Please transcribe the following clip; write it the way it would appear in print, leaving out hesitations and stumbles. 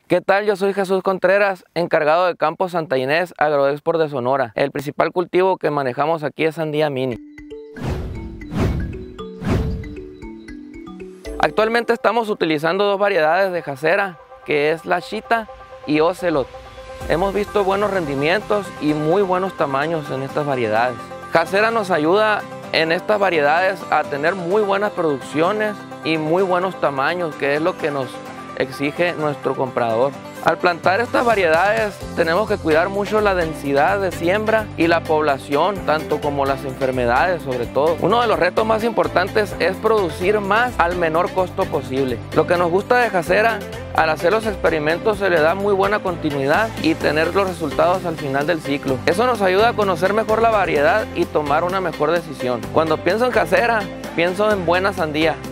¿Qué tal? Yo soy Jesús Contreras, encargado de Campo Santa Inés, Agroexport de Sonora. El principal cultivo que manejamos aquí es sandía mini. Actualmente estamos utilizando dos variedades de jacera, que es la Chita y Ocelot. Hemos visto buenos rendimientos y muy buenos tamaños en estas variedades. Jacera nos ayuda en estas variedades a tener muy buenas producciones y muy buenos tamaños, que es lo que nos exige nuestro comprador. Al plantar estas variedades tenemos que cuidar mucho la densidad de siembra y la población, tanto como las enfermedades sobre todo. Uno de los retos más importantes es producir más al menor costo posible. Lo que nos gusta de jacera, al hacer los experimentos se le da muy buena continuidad y tener los resultados al final del ciclo. Eso nos ayuda a conocer mejor la variedad y tomar una mejor decisión. Cuando pienso en jacera, pienso en buena sandía.